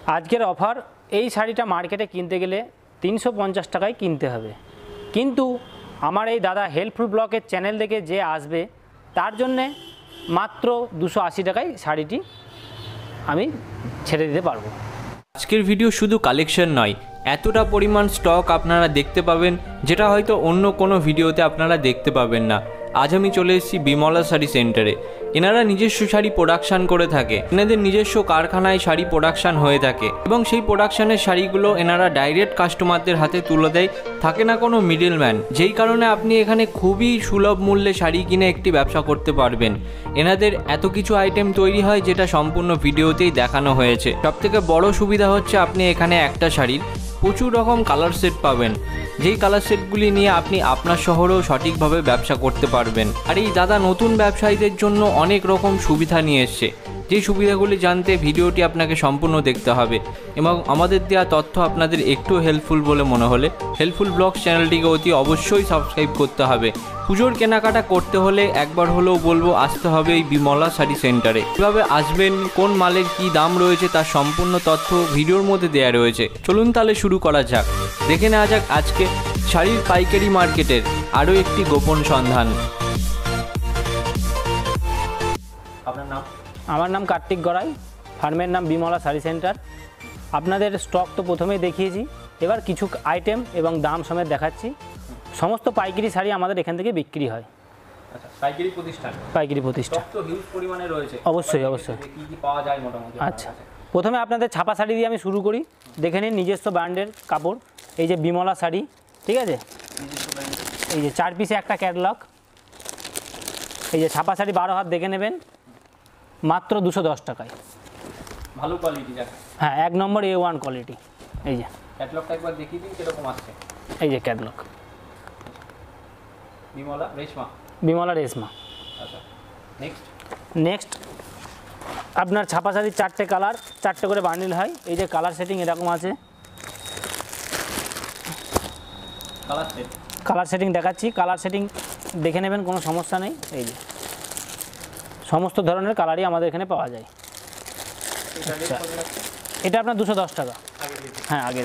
আজকের অফার, এই শাড়িটা মার্কেটে কিনতে গেলে 350 টাকায় কিনতে হবে, কিন্তু আমার এই দাদা হেল্পফুল ব্লগের চ্যানেল দেখে যে আসবে তার জন্যে মাত্র 280 টাকায় শাড়িটি আমি ছেড়ে দিতে পারবো। আজকের ভিডিও শুধু কালেকশন নয়, এতটা পরিমাণ স্টক আপনারা দেখতে পাবেন যেটা হয়তো অন্য কোনো ভিডিওতে আপনারা দেখতে পাবেন না। আজ আমি চলে এসেছি বিমলা শাড়ি সেন্টারে। এনারা নিজস্ব শাড়ি প্রোডাকশান করে থাকে, এনাদের নিজস্ব কারখানায় শাড়ি প্রোডাকশান হয়ে থাকে এবং সেই প্রোডাকশানের শাড়িগুলো এনারা ডাইরেক্ট কাস্টমারদের হাতে তুলে দেয়, থাকে না কোনো মিডলম্যান, যেই কারণে আপনি এখানে খুবই সুলভ মূল্যে শাড়ি কিনে একটি ব্যবসা করতে পারবেন। এনাদের এত কিছু আইটেম তৈরি হয় যেটা সম্পূর্ণ ভিডিওতেই দেখানো হয়েছে। সবথেকে বড় সুবিধা হচ্ছে আপনি এখানে একটা শাড়ির প্রচুর রকম কালার সেট পাবেন, যেই কালার সেটগুলি নিয়ে আপনি আপনার শহরেও সঠিকভাবে ব্যবসা করতে পারবেন। আর এই দাদা নতুন ব্যবসায়ীদের জন্য অনেক রকম সুবিধা নিয়ে এসছে, যেই সুবিধাগুলি জানতে ভিডিওটি আপনাকে সম্পূর্ণ দেখতে হবে এবং আমাদের দেওয়া তথ্য আপনাদের একটু হেল্পফুল বলে মনে হলে হেল্পফুল ব্লগস চ্যানেলটিকে অতি অবশ্যই সাবস্ক্রাইব করতে হবে। পুজোর কেনাকাটা করতে হলে একবার হলেও বলবো আসতে হবে এই বিমলা শাড়ি সেন্টারে। কীভাবে আসবেন, কোন মালের কী দাম রয়েছে তার সম্পূর্ণ তথ্য ভিডিওর মধ্যে দেওয়া রয়েছে। চলুন তাহলে শুরু করা যাক। দেখে নেওয়া যাক আজকে শাড়ির পাইকারি মার্কেটের আরও একটি গোপন সন্ধান। আপনার নাম? আমার নাম কার্তিক গড়াই, ফার্মের নাম বিমলা শাড়ি সেন্টার। আপনাদের স্টক তো প্রথমেই দেখিয়েছি, এবার কিছু আইটেম এবং দাম সমেত দেখাচ্ছি। সমস্ত পাইকারি শাড়ি আমাদের এখান থেকে বিক্রি হয়। আচ্ছা, পাইকারি প্রতিষ্ঠান? পাইকারি প্রতিষ্ঠান। তো হিউজ পরিমাণে রয়েছে। অবশ্যই অবশ্যই। কি কি পাওয়া যায় মোটামুটি? আচ্ছা, প্রথমে আপনাদের ছাপা শাড়ি দিয়ে আমি শুরু করি। দেখে নিন, নিজস্ব ব্র্যান্ডের কাপড়, এই যে বিমলা শাড়ি, ঠিক আছে। এই যে 4 পিসে একটা ক্যাটালগ, এই যে ছাপা শাড়ি 12 হাত দেখে নেবেন, মাত্র 210 টাকায়। ভালো কোয়ালিটি? হ্যাঁ, 1 নম্বর A1 কোয়ালিটি। এই যে ক্যাটালগটা একবার দেখিয়ে দিন কিরকম আসছে। এই যে ক্যাটালগ, বিমলা রেশমা। বিমলা রেশমা। আচ্ছা, নেক্সট আপনার ছাপা শাড়ির 4টে কালার, 4টে করে বান্ডিল হয়। এই যে কালার সেটিং এরকম আছে, কালার সেটিং দেখাচ্ছি। কালার সেটিং দেখে নেবেন, কোনো সমস্যা নেই। এই যে সমস্ত ধরনের কালারই আমাদের এখানে পাওয়া যায়। আচ্ছা, এটা আপনার 210 টাকা। হ্যাঁ, আগে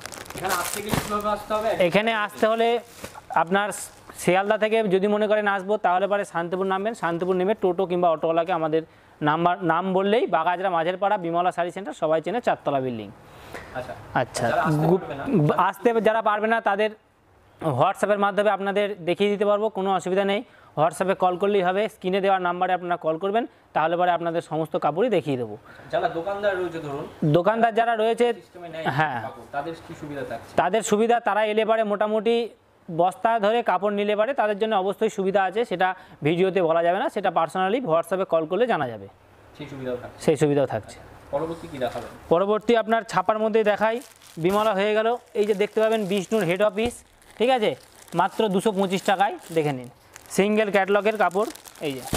এখানে আসতে হলে আপনার শিয়ালদা থেকে যদি মনে করেন আসবো, তাহলে পরে শান্তিপুর নামবেন। শান্তিপুর নেমে টোটো কিংবা অটোওয়ালাকে আমাদের নাম বললেই বাগাজরা মাঝের পাড়া বিমলা শাড়ি সেন্টার, সবাই চেনে, 4তলা বিল্ডিং। আচ্ছা, আসতে যারা পারবে না তাদের হোয়াটসঅ্যাপের মাধ্যমে আপনাদের দেখিয়ে দিতে পারবো, কোনো অসুবিধা নেই। হোয়াটসঅ্যাপে কল করলেই হবে, স্ক্রিনে দেওয়ার নাম্বারে আপনারা কল করবেন, তাহলে পরে আপনাদের সমস্ত কাপড়ই দেখিয়ে দেবো। যারা দোকানদার রয়েছে, ধরুন দোকানদার যারা রয়েছে, হ্যাঁ, তাদের কি সুবিধা থাকছে? তাদের সুবিধা, তারা এলে পারে মোটামুটি বস্তা ধরে কাপড় নিলে পারে, তাদের জন্য অবশ্যই সুবিধা আছে। সেটা ভিডিওতে বলা যাবে না, সেটা পার্সোনালি হোয়াটসঅ্যাপে কল করলে জানা যাবে। সেই সুবিধাও থাকছে। পরবর্তী কি দেখাবেন? পরবর্তী আপনার ছাপার মধ্যেই দেখাই। বিমলা হয়ে গেল, এই যে দেখতে পাবেন বিষ্ণুর হেড অফিস, ঠিক আছে, মাত্র 225 টাকায়। দেখে নিন, সিঙ্গেল ক্যাটালগের কাপড়, এই যে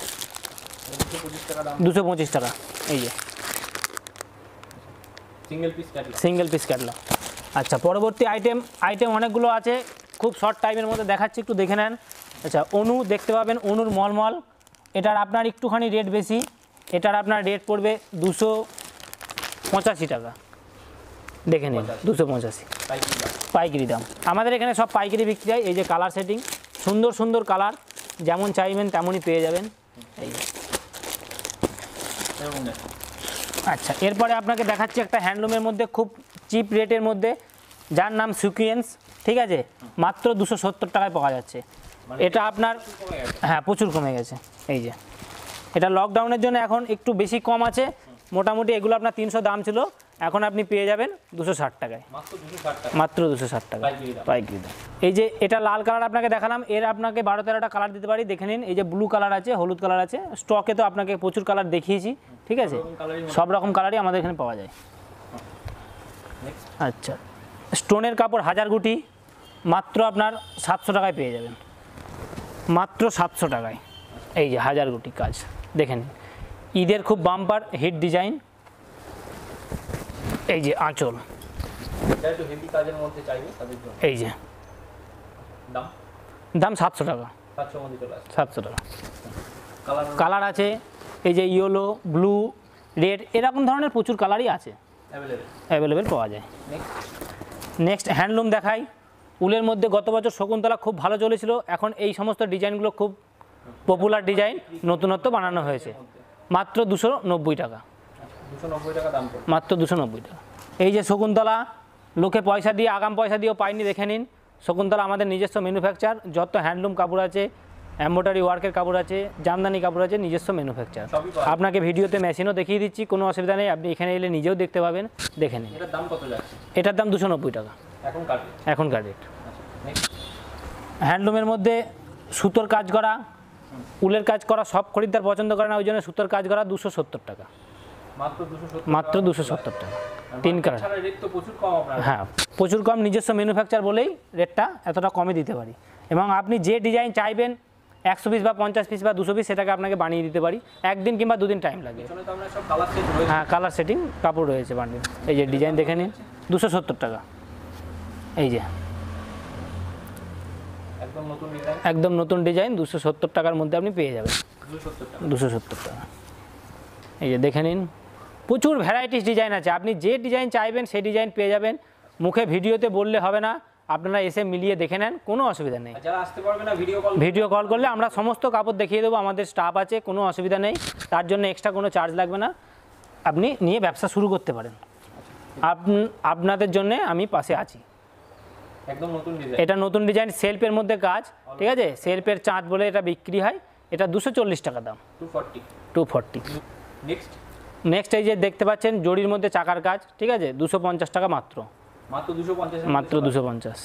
225 টাকা। এই যে সিঙ্গেল পিস ক্যাটালগ। আচ্ছা, পরবর্তী আইটেম অনেকগুলো আছে, খুব শর্ট টাইমের মধ্যে দেখাচ্ছি, একটু দেখে নেন। আচ্ছা, অনু দেখতে পাবেন, অনুর মলমল। এটার আপনার একটুখানি রেট বেশি, এটার আপনার রেট পড়বে 285 টাকা। দেখে নিন, 285 পাইকারি দাম। আমাদের এখানে সব পাইকারি বিক্রি হয়। এই যে কালার সেটিং, সুন্দর সুন্দর কালার, যেমন চাইবেন তেমনই পেয়ে যাবেন। এই আচ্ছা, এরপরে আপনাকে দেখাচ্ছি একটা হ্যান্ডলুমের মধ্যে খুব চিপ রেটের মধ্যে, যার নাম সিকুয়েন্স, ঠিক আছে, মাত্র 270 টাকায় পাওয়া যাচ্ছে। এটা আপনার, হ্যাঁ, প্রচুর কমে গেছে। এই যে এটা লকডাউনের জন্য এখন একটু বেশি কম আছে, মোটামুটি এগুলো আপনার 300 দাম ছিল, এখন আপনি পেয়ে যাবেন 260 টাকায়, মাত্র 260 টাকা পাইকারি দাম। এই যে এটা লাল কালার আপনাকে দেখালাম, এর আপনাকে 12-13টা কালার দিতে পারি, দেখে নিন। এই যে ব্লু কালার আছে, হলুদ কালার আছে, স্টকে তো আপনাকে প্রচুর কালার দেখিয়েছি, ঠিক আছে, সব রকম কালারই আমাদের এখানে পাওয়া যায়। আচ্ছা, স্টোনের কাপড় 1000 গুটি, মাত্র আপনার 700 টাকায় পেয়ে যাবেন, মাত্র 700 টাকায়। এই যে 1000 গুটি কাজ, দেখেন, ঈদের খুব বাম্পার হিট ডিজাইন। এই যে আঁচল, এই যে দাম 700 টাকা। 700 টাকা। কালার আছে, এই যে ইয়েলো, ব্লু, রেড, এরকম ধরনের প্রচুর কালারই আছে। অ্যাভেলেবেল পাওয়া যায়। নেক্সট হ্যান্ডলুম দেখাই। উলের মধ্যে গত বছর শকুন্তলা খুব ভালো চলেছিল, এখন এই সমস্ত ডিজাইনগুলো খুব পপুলার ডিজাইন, নতুনত্ব বানানো হয়েছে, মাত্র 290 টাকা। 290 টাকা দাম পড়ে, মাত্র 290 টাকা। এই যে শকুন্তলা, লোকে পয়সা দিয়ে আগাম পয়সা দিয়েও পায়নি, দেখে নিন। শকুন্তলা আমাদের নিজস্ব ম্যানুফ্যাকচার, যত হ্যান্ডলুম কাপড় আছে, এমব্রয়ডারি ওয়ার্কের কাপড় আছে, জামদানি কাপড় আছে, নিজস্ব ম্যানুফ্যাকচার। আপনাকে ভিডিওতে মেশিনও দেখিয়ে দিচ্ছি, কোনো অসুবিধা নেই, আপনি এখানে এলে নিজেও দেখতে পাবেন, দেখে নিন। এটার দাম কত যাচ্ছে? এটার দাম 290 টাকা এখনকার রেট। হ্যান্ডলুমের মধ্যে সুতোর কাজ করা, উলের কাজ করা সব খরিদ্দার পছন্দ করে না, ওই জন্য সুতোর কাজ করা 270 টাকা, মাত্র 270 টাকা। 3 কালার। হ্যাঁ, প্রচুর কম, নিজস্ব ম্যানুফ্যাকচার বলেই রেটটা এতটা কমে দিতে পারি। এবং আপনি যে ডিজাইন চাইবেন 100 পিস বা 50 পিস বা 200 পিস, সেটাকে আপনাকে বানিয়ে দিতে পারি, একদিন কিংবা 2 দিন টাইম লাগে। হ্যাঁ, কালার সেটিং কাপড় রয়েছে বান্ডিল। এই যে ডিজাইন দেখে নিন, 270 টাকা। এই যে একদম নতুন ডিজাইন 270 টাকার মধ্যে আপনি পেয়ে যাবেন। 270 টাকা। এই যে দেখে নিন, প্রচুর ভ্যারাইটিস ডিজাইন আছে, আপনি যে ডিজাইন চাইবেন সেই ডিজাইন পেয়ে যাবেন। মুখে ভিডিওতে বললে হবে না, আপনারা এসে মিলিয়ে দেখে নেন, কোনো অসুবিধা নেই। যারা আসতে পারবে না, ভিডিও কল করলে আমরা সমস্ত কাপড় দেখিয়ে দেবো, আমাদের স্টাফ আছে, কোনো অসুবিধা নেই, তার জন্য এক্সট্রা কোনো চার্জ লাগবে না, আপনি নিয়ে ব্যবসা শুরু করতে পারেন। আপনাদের জন্য আমি পাশে আছি। একদম নতুন ডিজাইন, এটা নতুন ডিজাইন, সেলফের মধ্যে কাজ, ঠিক আছে, সেলফের চাঁদ বলে এটা বিক্রি হয়, এটা 240 টাকা দাম। 240। নেক্সট এই যে দেখতে পাচ্ছেন জরির মধ্যে চাকার কাজ, ঠিক আছে, 250 টাকা মাত্র। মাত্র 250।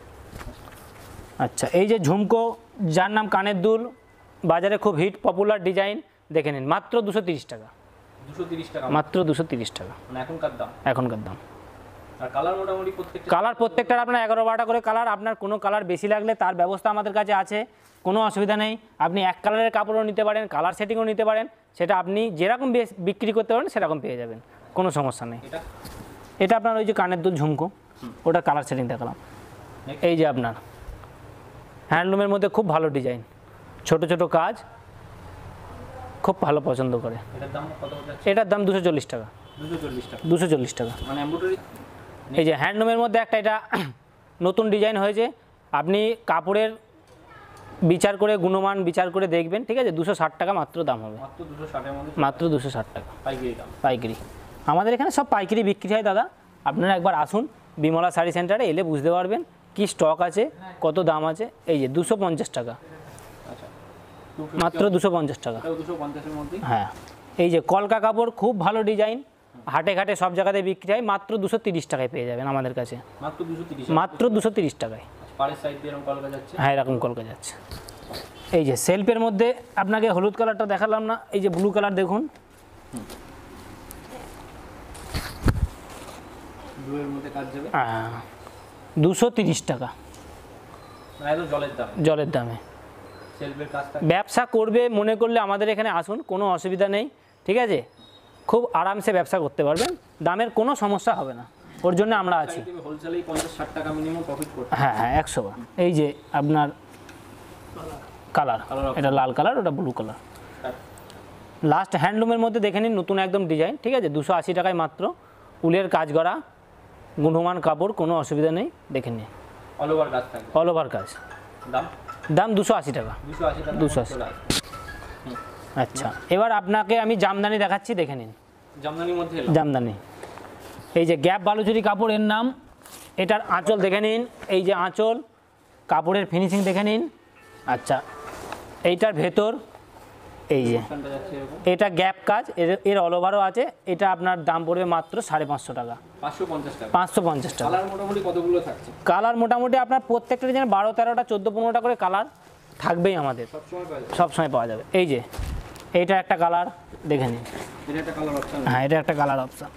আচ্ছা, এই যে ঝুমকো, যার নাম কানের দুল, বাজারে খুব হিট পপুলার ডিজাইন, দেখে নিন, মাত্র 230 টাকা। মাত্র 230 টাকা এখনকার দাম। আর কালার মোটামুটি কালার প্রত্যেকটার আপনার 11-12টা করে কালার, আপনার কোনো কালার বেশি লাগলে তার ব্যবস্থা আমাদের কাছে আছে, কোনো অসুবিধা নেই। আপনি এক কালারের কাপড়ও নিতে পারেন, কালার সেটিংও নিতে পারেন, সেটা আপনি যেরকম বিক্রি করতে পারেন সেরকম পেয়ে যাবেন, কোনো সমস্যা নেই। এটা আপনার ওই যে কানের দুল ঝুমকো, ওটা কালার সেটিং দেখালাম। এই যে আপনার হ্যান্ডলুমের মধ্যে খুব ভালো ডিজাইন, ছোট ছোট কাজ, খুব ভালো পছন্দ করে। এটার দাম 240 টাকা। 240 টাকা। মানে এমব্রয়ডারি। এই যে হ্যান্ডলুমের মধ্যে একটা এটা নতুন ডিজাইন হয়েছে, আপনি কাপড়ের বিচার করে, গুণমান বিচার করে দেখবেন, ঠিক আছে, 260 টাকা মাত্র দাম হবে। মাত্র 260 টাকা পাইকারি। আমাদের এখানে সব পাইকারি বিক্রি হয় দাদা, আপনারা একবার আসুন বিমলা শাড়ি সেন্টারে, এলে বুঝতে পারবেন কি স্টক আছে, কত দাম আছে। এই যে 250 টাকা, মাত্র 250 টাকা। হ্যাঁ, এই যে কলকা কাপড়, খুব ভালো ডিজাইন, হাটে ঘাটে সব জায়গাতে বিক্রি হয়, মাত্র 230 টাকায় পেয়ে যাবেন আমাদের কাছে। মাত্র 230 টাকায়। হ্যাঁ, এরকম কলকা যাচ্ছে। এই যে সেলফের মধ্যে আপনাকে হলুদ কালারটা দেখালাম না, এই যে ব্লু কালার দেখুন, 230 টাকা জলের দামে। ব্যবসা করবে মনে করলে আমাদের এখানে আসুন, কোনো অসুবিধা নেই, ঠিক আছে, খুব আরামসে ব্যবসা করতে পারবেন, দামের কোনো সমস্যা হবে না, ওর জন্য আমরা আছি। হ্যাঁ হ্যাঁ, 100। এই যে আপনার কালার, এটা লাল কালার, ওটা ব্লু কালার। লাস্ট হ্যান্ডলুমের মধ্যে দেখে নিন, নতুন একদম ডিজাইন, ঠিক আছে, 280 টাকায় মাত্র, উলের কাজ করা, গুণমান কাপড়, কোনো অসুবিধা নেই, দেখে নিন, অল ওভার কাজ। দাম 280 টাকা। 280। আচ্ছা, এবার আপনাকে আমি জামদানি দেখাচ্ছি, দেখে নিন। জামদানি, এই যে গ্যাপ বালুচুরি কাপড় এর নাম, এটার আঁচল দেখে নিন, এই যে আঁচল, কাপড়ের ফিনিশিং দেখে নিন। আচ্ছা, এইটার ভেতর এই যে এটা গ্যাপ কাজ, এর অল ওভারও আছে, এটা আপনার দাম পড়বে মাত্র 550 টাকা। 550 টাকা। কালার মোটামুটি আপনার প্রত্যেকটা ডিজাইন 12-13টা 14-15টা করে কালার থাকবেই আমাদের, সবসময় পাওয়া যাবে। এই যে এইটা একটা কালার দেখে নিন। হ্যাঁ, এটা একটা কালার অপশন,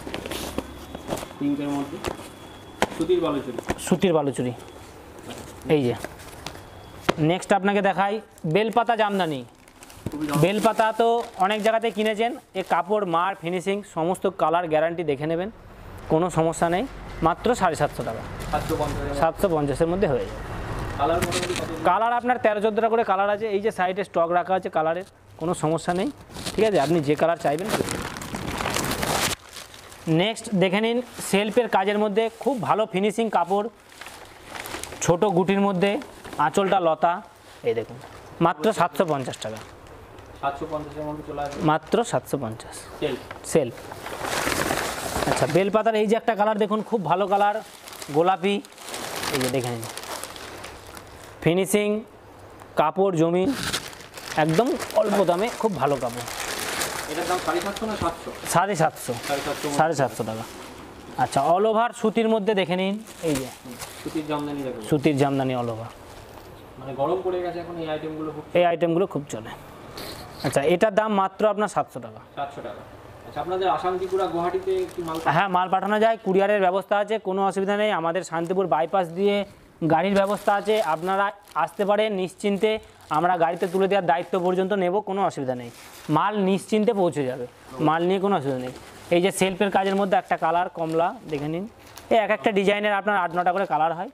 সুতির বালুচুরি। এই যে নেক্সট আপনাকে দেখাই বেলপাতা জামদানি। বেলপাতা তো অনেক জায়গাতে কিনেছেন, এ কাপড়, মার, ফিনিশিং সমস্ত কালার গ্যারান্টি দেখে নেবেন, কোনো সমস্যা নেই, মাত্র 750 টাকা। 750-এর মধ্যে হয়ে যাবে। কালার আপনার 13-14টা করে কালার আছে, এই যে সাইডে স্টক রাখা আছে কালারের, কোনো সমস্যা নেই, ঠিক আছে, আপনি যে কালার চাইবেন। নেক্সট দেখে নিন সেলফের কাজের মধ্যে খুব ভালো ফিনিশিং কাপড়, ছোট গুটির মধ্যে, আঁচলটা লতা, এই দেখুন মাত্র 750 টাকা, 750-এর মধ্যে চলে আসবে, মাত্র 750 সেল। সেলফ। আচ্ছা বেলপাতার এই যে একটা কালার দেখুন, খুব ভালো কালার, গোলাপি, এই যে দেখে নিন ফিনিশিং কাপড় জমি, একদম অল্প দামে খুব ভালো কাপড়। এটার দাম 750 না 700? 750, 750 টাকা। আচ্ছা অল ওভার সুতির মধ্যে দেখে নিন, এই যে সুতির জামদানি দেখুন, সুতির জামদানি অল ওভার, মানে গরম পড়ে গেছে এখন এই আইটেমগুলো খুব, এই আইটেমগুলো খুব চলে। আচ্ছা এটার দাম মাত্র আপনার 700 টাকা। 700 টাকা। আচ্ছা আপনাদের আসাম ত্রিপুরা গুয়াহাটিতে কি মাল? হ্যাঁ মাল পাঠানো যায়, কুরিয়ারের ব্যবস্থা আছে, কোনো অসুবিধা নেই। আমাদের শান্তিপুর বাইপাস দিয়ে গাড়ির ব্যবস্থা আছে, আপনারা আসতে পারেন নিশ্চিন্তে, আমরা গাড়িতে তুলে দেওয়ার দায়িত্ব পর্যন্ত নেব, কোনো অসুবিধা নেই। মাল নিশ্চিন্তে পৌঁছে যাবে, মাল নিয়ে কোনো অসুবিধা নেই। এই যে সেলফের কাজের মধ্যে একটা কালার কমলা দেখে নিন, এই এক একটা ডিজাইনের আপনার 8-9টা করে কালার হয়।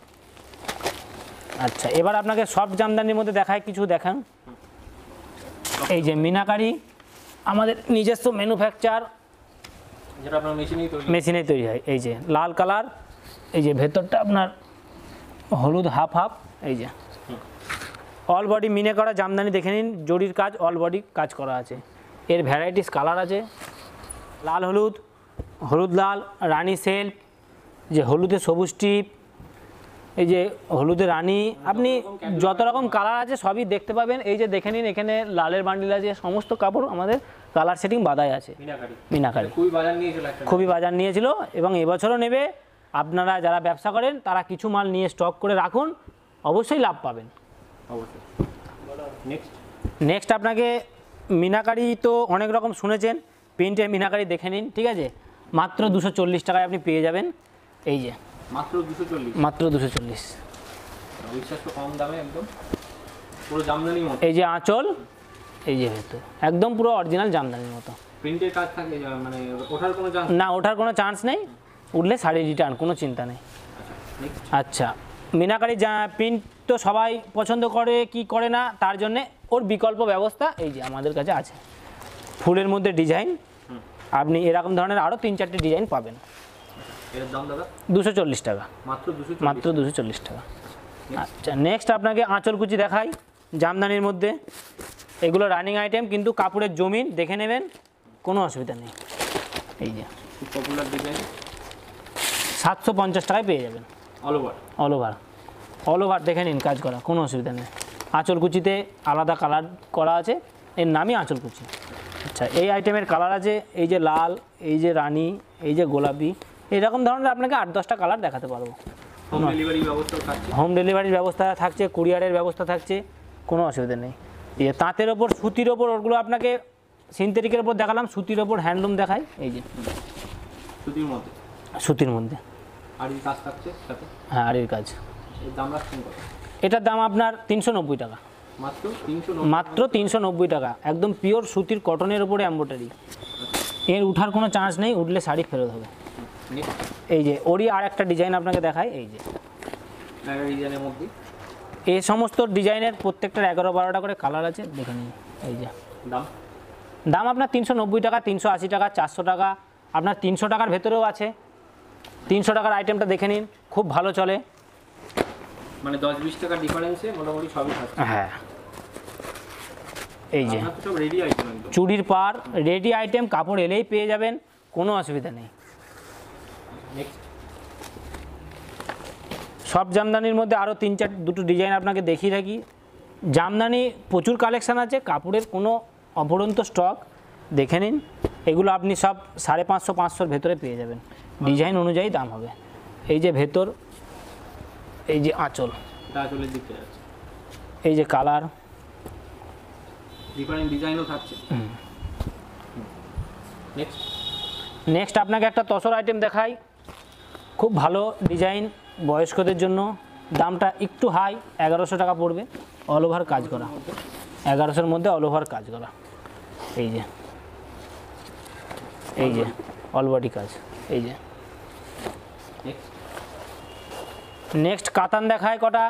আচ্ছা এবার আপনাকে সফট জামদানির মধ্যে দেখায় কিছু, দেখান এই যে মিনাকারি, আমাদের নিজস্ব ম্যানুফ্যাকচার, যেটা আপনার মেশিনেই তৈরি, মেশিনে তৈরি হয়। এই যে লাল কালার, এই যে ভেতরটা আপনার হলুদ হাফ হাফ, এই যে অল বডি মিনে করা জামদানি দেখে নিন, জরির কাজ, অল বডি কাজ করা আছে। এর ভ্যারাইটিস কালার আছে, লাল হলুদ, হলুদ লাল, রানী সেলফ, যে হলুদে সবুজ টিপ, এই যে হলুদে রানী, আপনি যত রকম কালার আছে সবই দেখতে পাবেন। এই যে দেখে নিন এখানে লালের বান্ডিল আছে, সমস্ত কাপড় আমাদের কালার সেটিং বাঁধাই আছে। মিনাকারি খুবই বাজার নিয়েছিল একটা, খুবই বাজার নিয়েছিল এবং এবছরও নেবে। আপনারা যারা ব্যবসা করেন তারা কিছু মাল নিয়ে স্টক করে রাখুন, অবশ্যই লাভ পাবেন। অবশ্যই। নেক্সট আপনাকে মিনাকারি তো অনেক রকম শুনেছেন, প্রিন্টের মিনাকারি দেখে নিন, ঠিক আছে, মাত্র 240 টাকায় আপনি পেয়ে যাবেন। এই যে মাত্র 240, মাত্র 240, অবিশ্বাস্য কম দামে, একদম পুরো জামদানির মতো। এই যে আঁচল, এই যে ভেতর একদম পুরো অরিজিনাল জামদানির মতো। প্রিন্টের কাজ থাকে, মানে ওঠার কোনো চান্স না, ওঠার কোনো চান্স নেই, উঠলে শাড়ি রিটার্ন, কোনো চিন্তা নেই। আচ্ছা মিনাকারি প্রিন্ট তো সবাই পছন্দ করে কি করে না, তার জন্যে ওর বিকল্প ব্যবস্থা এই যে আমাদের কাছে আছে। ফুলের মধ্যে ডিজাইন, আপনি এরকম ধরনের আরও 3-4টে ডিজাইন পাবেন। এর দাম দাদা 240 টাকা, মাত্র 240, মাত্র 240 টাকা। আচ্ছা নেক্সট আপনাকে আঁচলকুচি দেখাই জামদানির মধ্যে, এগুলো রানিং আইটেম কিন্তু কাপড়ের জমিন, দেখে নেবেন, কোনো অসুবিধা নেই। এই যে খুব পপুলার ডিজাইন, 750 টাকায় পেয়ে যাবেন all over, all over, all over দেখে নিন কাজ করা, কোনো অসুবিধা নেই। আঁচলকুচিতে আলাদা কালার করা আছে, এর নামই আঁচলকুচি। আচ্ছা এই আইটেমের কালার আছে, এই যে লাল, এই যে রানী, এই যে গোলাপি, এরকম ধরনের আপনাকে 8-10টা কালার দেখাতে পারবো। হোম ডেলিভারি ব্যবস্থা থাকছে, হোম ডেলিভারির ব্যবস্থা থাকছে, কুরিয়ারের ব্যবস্থা থাকছে, কোনো অসুবিধা নেই। এই যে তাঁতের ওপর, সুতির ওপর, ওগুলো আপনাকে সিনথেটিকের ওপর দেখালাম, সুতির ওপর হ্যান্ডলুম দেখাই, এই যে সুতির মধ্যে, সুতির মধ্যে আর এই কাজ থাকছে সাথে, হ্যাঁ আড়ির কাজ। এর দাম রাখছেন কত? এটার দাম আপনার 390 টাকা, মাত্র 390, মাত্র 390 টাকা, একদম পিওর সুতির কটনের ওপরে এমব্রয়ডারি। এর উঠার কোনো চান্স নেই, উঠলে শাড়ি ফেরত হবে। এই যে ওরই আর একটা ডিজাইন আপনাকে দেখাই, এই যে ডিজাইনের মধ্যে, এই সমস্ত ডিজাইনের প্রত্যেকটার 11-12টা করে কালার আছে, দেখে নিন। এই যে দাম, দাম আপনার 390 টাকা, 380 টাকা, 400 টাকা, আপনার 300 টাকার ভেতরেও আছে। 300 টাকার আইটেমটা দেখে নিন, খুব ভালো চলে, মানে 10-20 টাকা ডিফারেন্সে মোটামুটি সবই থাকছে। হ্যাঁ এই যে আপনার তো সব রেডি আইটেম একদম, চুড়ির পার রেডি আইটেম, কাপড় এলেই পেয়ে যাবেন, কোনো অসুবিধা নেই। নেক্সট সব জামদানির মধ্যে আরও 3-4 ডিজাইন আপনাকে দেখিয়ে রাখি। জামদানি প্রচুর কালেকশান আছে, কাপড়ের কোনো অপরন্ত স্টক, দেখে নিন। এগুলো আপনি সব 550-500-500-র ভেতরে পেয়ে যাবেন, ডিজাইন অনুযায়ী দাম হবে। এই যে ভেতর, এই যে আঁচল, আঁচলের দিকে যাচ্ছে, এই যে কালার, ডিফারেন্ট ডিজাইনও থাকছে। নেক্সট নেক্সট আপনাকে একটা তসর আইটেম দেখাই, খুব ভালো ডিজাইন, বয়স্কদের জন্য, দামটা একটু হাই, 1100 টাকা পড়বে, অল ওভার কাজ করা, 1100-র মধ্যে অল ওভার কাজ করা। এই যে, এই যে অল বডি কাজ, এই যে। নেক্সট কাতান দেখায় কটা,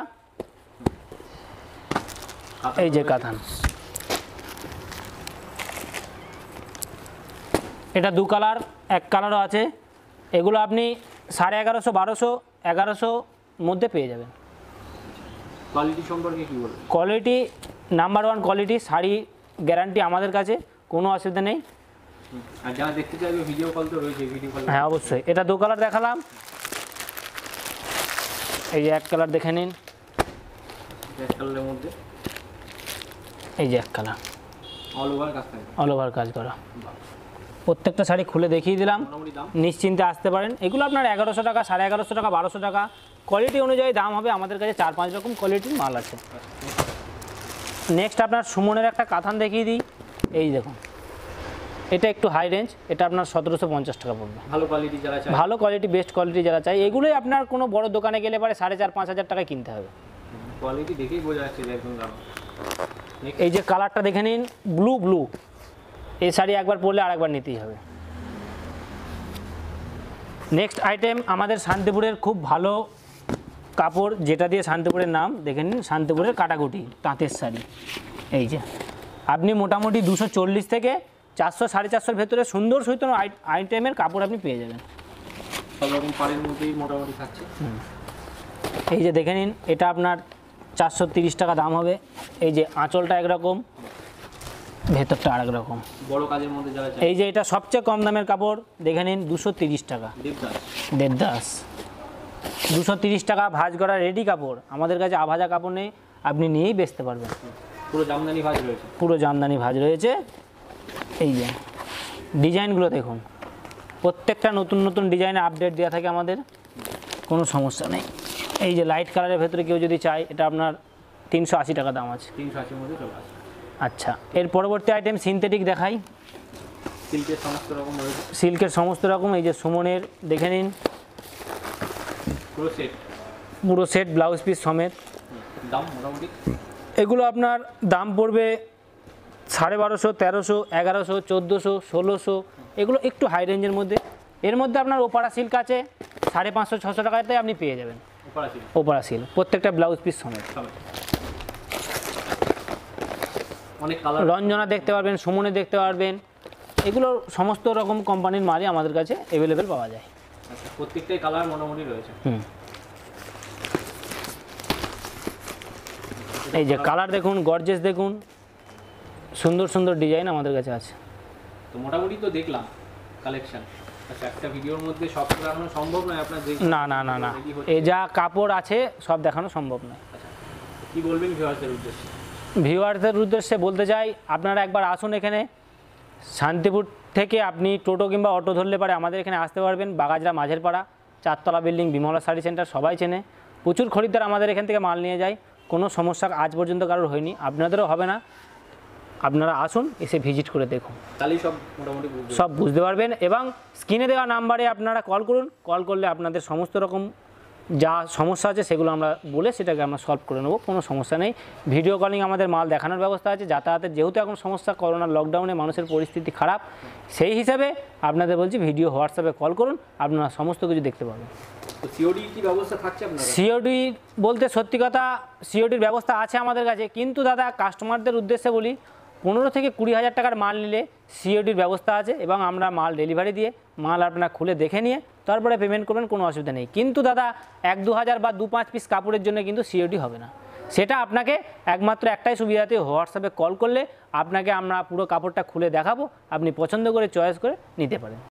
এই যে কাতান, এটা 2 কালার এক কালারও আছে, এগুলো আপনি 1150, 1200, 1100 মধ্যে পেয়ে যাবেন। কোয়ালিটি সম্পর্কে কি বলবেন? Quality number 1 quality, sari guarantee আমাদের কাছে, কোনো অসুবিধা নেই। আর যারা দেখতে চাইবে ভিডিও কল তো রয়েছে, ভিডিও কল। হ্যাঁ অবশ্যই। এটা 2 কালার দেখালাম, এই যে 1 কালার দেখে নিন, এক কালারের মধ্যে এই যে 1 কালার অল ওভার কাজ থাকবে, অল ওভার কাজ করা। প্রত্যেকটা শাড়ি খুলে দেখিয়ে দিলাম, মোটামুটি দাম নিশ্চিন্তে আসতে পারেন। এগুলো আপনার 1100 টাকা, 1150 টাকা, 1200 টাকা, কোয়ালিটি অনুযায়ী দাম হবে। আমাদের কাছে 4-5 রকম কোয়ালিটির মাল আছে। নেক্সট আপনার সুমনের একটা কাতান দেখিয়ে দিই, এই দেখুন, এটা একটু হাই রেঞ্জ, এটা আপনার 1750 টাকা পড়বে। ভালো কোয়ালিটি যারা চায়, ভালো কোয়ালিটি, বেস্ট কোয়ালিটি যারা চাই, এগুলোই আপনার কোনো বড় দোকানে গেলে পরে 4,500-5,000 টাকায় কিনতে হবে। কোয়ালিটি দেখেই বোঝা যাচ্ছে যে একদম দাম। এই যে কালারটা দেখে নিন, ব্লু, এই শাড়ি একবার পরলে আরেকবার নিতেই হবে। নেক্সট আইটেম আমাদের শান্তিপুরের খুব ভালো কাপড়, যেটা দিয়ে শান্তিপুরের নাম, দেখে নিন, শান্তিপুরের কাটাকুটি তাঁতের শাড়ি। এই যে আপনি মোটামুটি 240 থেকে 400, 450 ভেতরে সুন্দর সুইতন আইটেমের কাপড় আপনি পেয়ে যাবেন। সব রকম পাড়ের মধ্যেই মোটামুটি থাকছে। এই যে দেখে নিন, এটা আপনার 430 টাকা দাম হবে। এই যে আঁচলটা একরকম, ভেতরটা আরেক রকম, বড় কাজের মধ্যে যারা চায়। এই যে এটা সবচেয়ে কম দামের কাপড়, দেখে নিন, 230 টাকা, দেবদাস, দেবদাস, 230 টাকা ভাঁজ করা রেডি কাপড়। আমাদের কাছে আভাজা কাপড় নেই, আপনি নিয়েই বেচতে পারবেন। পুরো জামদানি ভাঁজ রয়েছে, পুরো জামদানি ভাঁজ রয়েছে। এই যে ডিজাইনগুলো দেখুন, প্রত্যেকটা নতুন নতুন ডিজাইনে আপডেট দেওয়া থাকে আমাদের, কোনো সমস্যা নেই। এই যে লাইট কালারের ভেতরে কেউ যদি চায়, এটা আপনার 380 টাকা দাম আছে। 380 মধ্যে চলে আসে। আচ্ছা, এর পরবর্তী আইটেম সিনথেটিক দেখাই। সিল্কের সমস্ত রকম রয়েছে, সিল্কের সমস্ত রকম, এই যে সুমনের দেখে নিন, পুরো সেট, পুরো সেট ব্লাউজ পিস সমেত। দাম মোটামুটি এগুলো আপনার দাম পড়বে 1250, 1300, 1100, 1400, 1600, এগুলো একটু হাই রেঞ্জের মধ্যে। এর মধ্যে আপনার ওপারা সিল্ক আছে 550, 600 টাকাতে আপনি পেয়ে যাবেন। ওপারা সিল্ক, ওপারা সিল্ক প্রত্যেকটা ব্লাউজ পিস সমেত। অনেক কালার, রঞ্জনা দেখতে পারবেন, সুমনে দেখতে পারবেন, এগুলো সমস্ত রকম কোম্পানির মালই আমাদের কাছে অ্যাভেলেবেল পাওয়া যায়। আচ্ছা, প্রত্যেকটাই কালার মোটামুটি রয়েছে। এই যে কালার দেখুন, গর্জেস দেখুন, সুন্দর সুন্দর ডিজাইন আমাদের কাছে আছে। তো মোটামুটি তো দেখলাম কালেকশন। আচ্ছা, একটা ভিডিওর মধ্যে সব দেখানো সম্ভব নয় আপনার, না না না না, এই যা কাপড় আছে সব দেখানো সম্ভব নয়। আচ্ছা, কি বলবেন ভিউয়ারদের উদ্দেশ্যে? ভিউয়ারদের উদ্দেশ্যে বলতে চাই, আপনারা একবার আসুন এখানে। শান্তিপুর থেকে আপনি টোটো কিংবা অটো ধরলে পারে আমাদের এখানে আসতে পারবেন। বাগাজরা মাঝের পাড়া, 4তলা বিল্ডিং, বিমলা শাড়ি সেন্টার, সবাই চেনে। প্রচুর খরিদ্দার আমাদের এখান থেকে মাল নিয়ে যায়, কোনো সমস্যা আজ পর্যন্ত কারোর হয়নি, আপনাদেরও হবে না। আপনারা আসুন, এসে ভিজিট করে দেখুন, তাহলেই সব মোটামুটি সব বুঝতে পারবেন। এবং স্ক্রিনে দেওয়া নাম্বারে আপনারা কল করুন, কল করলে আপনাদের সমস্ত রকম যা সমস্যা আছে সেগুলো আমরা বলে সেটাকে আমরা সলভ করে নেবো, কোনো সমস্যা নেই। ভিডিও কলিং আমাদের মাল দেখানোর ব্যবস্থা আছে। যাতায়াতের যেহেতু এখন সমস্যা, করোনার লকডাউনে মানুষের পরিস্থিতি খারাপ, সেই হিসাবে আপনাদের বলছি ভিডিও হোয়াটসঅ্যাপে কল করুন, আপনারা সমস্ত কিছু দেখতে পাবেন। তো সিওডি কি ব্যবস্থা থাকছে আপনার? সিওডি বলতে সত্যি কথা, সিওডির ব্যবস্থা আছে আমাদের কাছে, কিন্তু দাদা কাস্টমারদের উদ্দেশ্যে বলি, 15 থেকে 20 হাজার টাকার মাল নিলে সিওডির ব্যবস্থা আছে, এবং আমরা মাল ডেলিভারি দিয়ে মাল আপনারা খুলে দেখে নিয়ে তারপরে পেমেন্ট করবেন, কোনো অসুবিধা নেই। কিন্তু দাদা 1-2 হাজার বা 2-5 পিস কাপড়ের জন্য কিন্তু সিওডি হবে না। সেটা আপনাকে একমাত্র একটাই সুবিধাতে, হোয়াটসঅ্যাপে কল করলে আপনাকে আমরা পুরো কাপড়টা খুলে দেখাবো, আপনি পছন্দ করে চয়েস করে নিতে পারেন।